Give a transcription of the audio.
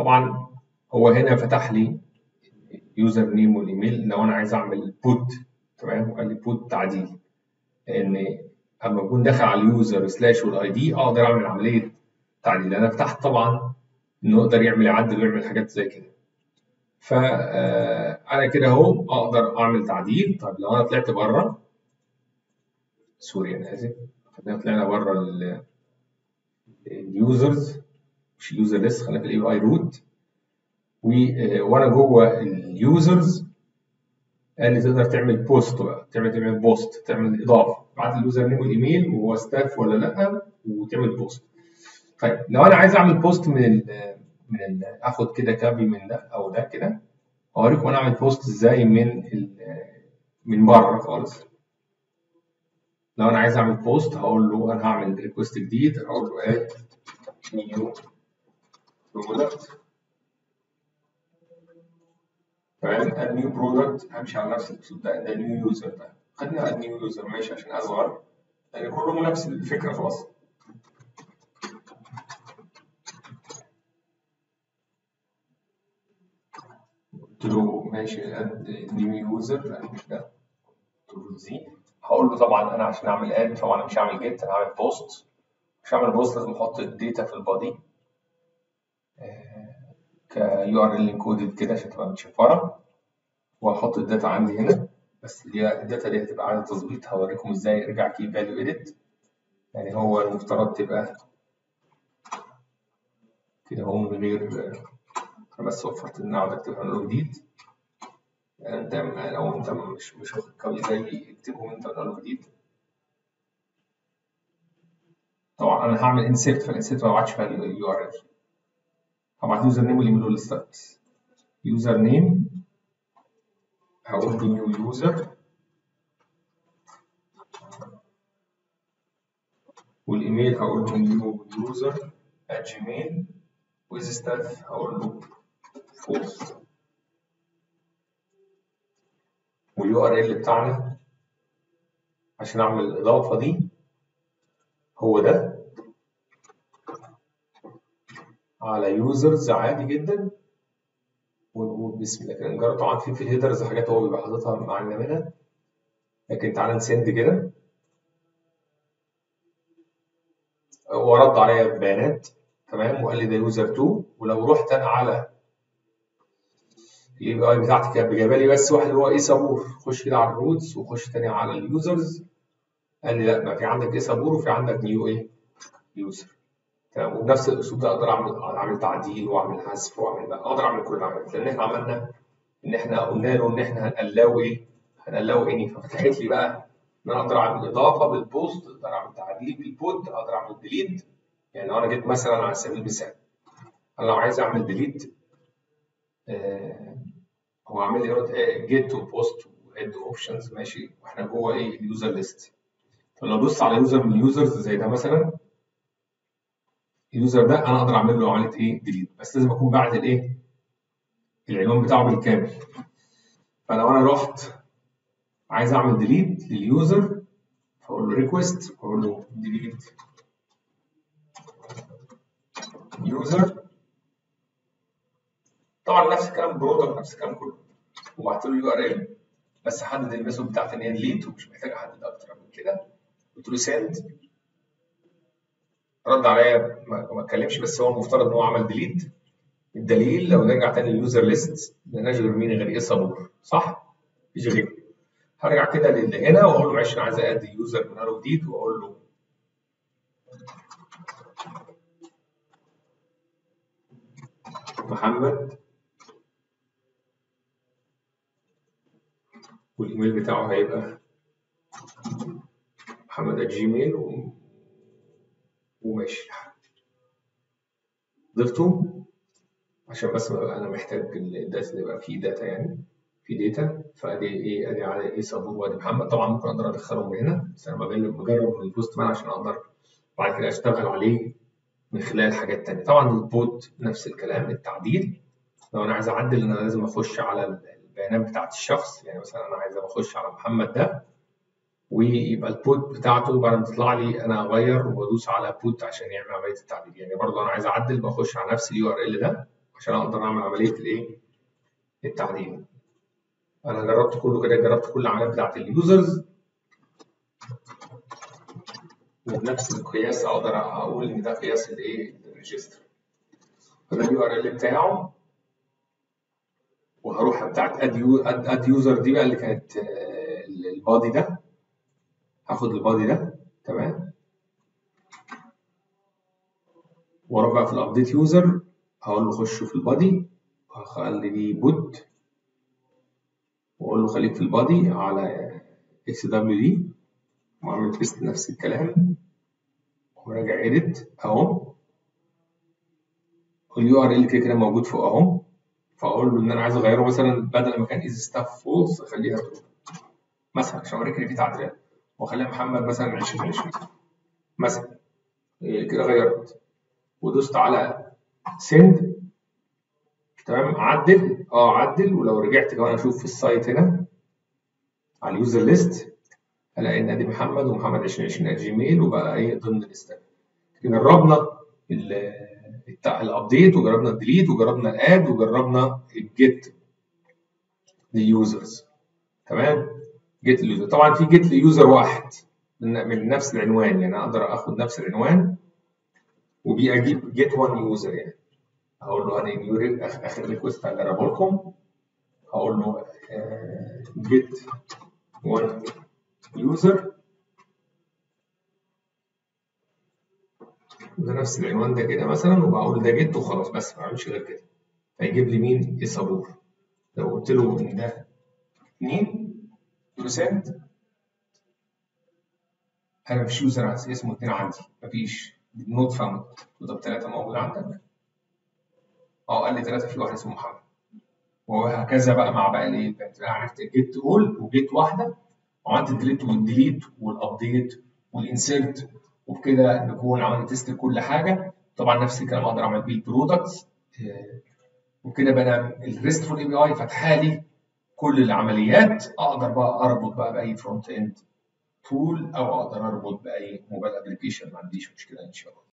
طبعا هو هنا فتح لي يوزر نيم والايميل لو انا عايز اعمل بوت. تمام، وقال لي بوت تعديل، لان اما اكون داخل على اليوزر سلاش والاي دي اقدر اعمل عمليه تعديل. انا فتحت طبعا انه يقدر يعدل ويعمل حاجات زي كده. فانا كده اهو اقدر اعمل تعديل. طيب لو انا طلعت بره، سوري انا اسف، خلينا طلعنا بره اليوزرز، مش اليوزر ليست، خلينا في الاي اي روت. وانا جوه اليوزرز قال لي تقدر تعمل بوست بقى، تعمل بوست، تعمل اضافه بعد اليوزر نيم والايميل وهو ستاف ولا لا، وتعمل بوست. طيب لو انا عايز اعمل بوست اخد كده كابي من ده او ده كده، اوريكم انا اعمل بوست ازاي من بره خالص. لو انا عايز اعمل بوست هقول له انا هعمل ريكوست جديد، هقول له اد نيو برودكت. تمام، اد نيو برودكت، همشي على نفس الاسلوب ده نيو يوزر. ده خلينا اد نيو يوزر ماشي عشان اصغر، يعني كلهم نفس الفكره خلاص. قلت له ماشي اد نيو يوزر، مش ده، قلت له زي. هقول له طبعا انا عشان اعمل اد طبعا مش هعمل جيت، انا هعمل بوست. مش هعمل بوست لازم احط الداتا في البادي كيو ار ال انكودد كده عشان تبقى متشفره، وهحط الداتا عندي هنا. بس الداتا دي هتبقى عايزه تظبيط، هوريكم ازاي ارجع كي فاليو اديت. يعني هو المفترض تبقى كده اهو من غير، انا بس وفرت ان اقعد اكتبها من اول جديد. يعني انت لو انت مش واخد كوي زي اكتبهم انت من اول جديد. طبعا انا هعمل انسيرت، فالانسيرت ما بعتش فيها اليو ار ال، هبعت يوزر نيم والايميل والستاتس. يوزر نيم هقول له نيو يوزر، والايميل هقول له نيو يوزر @gmail، ويز ستاف هقول له فولس. واليو ار ال بتاعنا عشان اعمل الاضافه دي هو ده، على يوزرز عادي جدا، ونقول بسم الله كده نجرب. طبعا في الهيدرز حاجات هو بيبقى حاططها معانا منها، لكن تعالى نسند كده. هو رد عليا ببيانات تمام، وقال لي ده يوزر 2. ولو رحت انا على الاي بي اي بتاعتي كانت جايبه لي بس واحد اللي هو ايه صابور، خش كده على الروتس وخش تاني على اليوزرز، قال لي لا، ما في عندك ايه صابور وفي عندك نيو ايه يوزر. تمام، وبنفس الاسلوب ده اقدر اعمل تعديل واعمل حذف واعمل بقى، اقدر اعمل كل العمليات، لان احنا عملنا ان احنا قلنا له ان احنا هنقلاو ايه، هنقلاو اني، ففتحت لي بقى ان انا اقدر اعمل اضافه بالبوست، اقدر اعمل تعديل بالبوت، اقدر اعمل ديليت. يعني لو انا جيت مثلا على سبيل المثال، انا لو عايز اعمل ديليت، هو عامل لي جيت وبوست واد اوبشنز ماشي، واحنا جوه ايه اليوزر ليست. فلو دوست على يوزر من اليوزرز زي ده مثلا، اليوزر ده انا اقدر اعمل له عمليه ايه ديليت، بس لازم اكون باعت الايه العنوان بتاعه بالكامل. فلو انا رحت عايز اعمل ديليت لليوزر، فاقول له ريكوست واقول له ديليت يوزر، طبعا نفس الكلام برودكت، نفس الكلام كله، وبعت له اليو ار ال، بس حدد الميثود بتاعتي ان هي ديليت، ومش محتاج احدد اكتر من كده. قلت له سند، رد عليا ما اتكلمش، بس هو المفترض ان هو عمل ديليت. الدليل لو نرجع تاني لليوزر ليست، ما لناش غير مين غير ايه صابور، صح؟ مفيش غيره. هرجع كده هنا واقول له معلش انا عايز ادي يوزر من اول جديد، واقول له محمد، والايميل بتاعه هيبقى محمد@gmail وماشي. ضفته عشان بس انا محتاج الداتا يبقى فيه داتا، يعني في داتا. فادي ايه، ادي على ايه صابور وادي محمد. طبعا ممكن اقدر ادخلهم من هنا، بس انا بجرب من البوست مان عشان اقدر بعد كده اشتغل عليه من خلال حاجات تانية. طبعا البوت نفس الكلام، التعديل لو انا عايز اعدل انا لازم اخش على البيانات بتاعت الشخص. يعني مثلا انا عايز اخش على محمد ده، ويبقى البوت بتاعته بعد ما تطلع لي انا اغير وادوس على بوت عشان يعمل عمليه التعديل. يعني برضه انا عايز اعدل بخش على نفس اليو ار ال ده، عشان اقدر اعمل عمليه الايه؟ التعديل. انا جربت كله كده، جربت كل العمليات بتاعت اليوزرز، وبنفس القياس اقدر اقول ان ده قياس الايه؟ الريجستر. فده اليو ار ال بتاعه، وهروح بتاعت اد يوزر دي بقى اللي كانت البادي ده، هاخد البادي ده تمام، واروح بقى في الابديت يوزر هقول له خش في البادي، وهخلي دي بوت، واقول له خليك في البادي على اكس دبليو دي، واعمل بيست نفس الكلام، وراجع ايديت اهو، اليو ار ال كده كده موجود فوق اهو، فاقول له ان انا عايز اغيره مثلا بدل ما كان از ستاف فولس اخليها ترو مثلا، عشان اوريك ان في تعديلات، واخليها محمد مثلا 2020 مثلا. كده غيرت ودوست على سند تمام. عدل عدل، ولو رجعت كمان اشوف في السايت هنا على اليوزر ليست الاقي ان ادي محمد ومحمد 2020 @جيميل، وبقى ايه ضمن الليست. جربنا الابديت، وجربنا الديليت، وجربنا الاد، وجربنا الجيت لليوزرز تمام. جيت اليوزر طبعا في جيت ليوزر واحد من نفس العنوان، يعني اقدر اخد نفس العنوان اجيب جيت 1 يوزر، يعني هقول له انا اخر ريكوست هجربه لكم، هقول له جيت 1 يوزر بنفس العنوان ده كده مثلا، وبقول ده جيت وخلاص، بس ما بعملش غير كده، هيجيب لي مين؟ الصابور. لو قلت له ان ده 2% انا مفيش يوزر اسمه 2 عندي، مفيش نوت فاوند. طب 3 موجود عندك؟ قال لي 3 في واحد اسمه محمد. وهكذا بقى مع باقي الايه؟ انا عرفت جيت اول وجيت واحده، وعملت الديليت والديليت والابديت والانسيرت، وبكده نكون عملنا تيست لكل حاجه. طبعا نفس الكلام اقدر اعمل بيه البرودكتس، وبكده بقى الريستفول اي بي اي فاتحه لي كل العمليات. اقدر بقى اربط بقى باي فرونت اند تول، او اقدر اربط باي موبايل ابلكيشن، ما عنديش مشكله ان شاء الله.